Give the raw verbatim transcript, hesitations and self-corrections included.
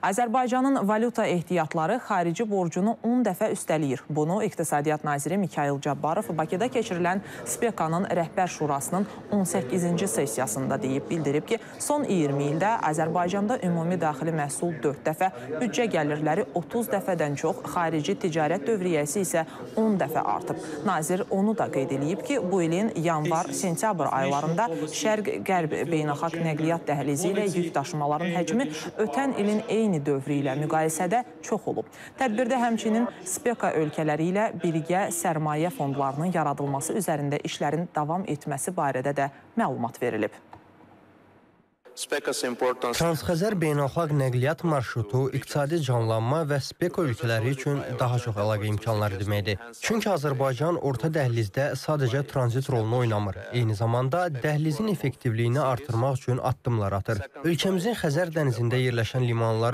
Azərbaycanın valyuta ehtiyatları xarici borcunu on dəfə üstələyir. Bunu İqtisadiyyat naziri Mikayıl Cabbarov Bakıda keçirilən SPEKA-nın rəhbər şurasının on səkkizinci sessiyasında deyib, bildirib ki, son iyirmi ildə Azərbaycanda ümumi daxili məhsul dörd dəfə, büdcə gəlirləri otuz dəfədən çox, xarici ticarət dövriyyəsi isə on dəfə artıb. Nazir onu da qeyd edib ki, bu ilin yanvar-sentyabr aylarında Şərq-Qərb beynəlxalq nəqliyyat dəhlizi ilə yük daşımaların həcmi ötən ilin eyni dövrü ilə müqayisədə çox olub. Tədbirdə həmçinin SPEKA ölkələri ilə birgə sərmayə fondlarının yaradılması üzərində işlərin davam etməsi barədə də məlumat verilib. Transxəzər beynəlxalq nəqliyyat marşrutu iqtisadi canlanma və SPEKA ölkələri üçün daha çox əlaqə imkanları deməkdir. Çünki Azərbaycan orta dəhlizdə sadəcə tranzit rolunu oynamır. Eyni zamanda dəhlizin effektivliyini artırmaq üçün addımlar atır. Ölkəmizin Xəzər dənizində yerləşən limanlar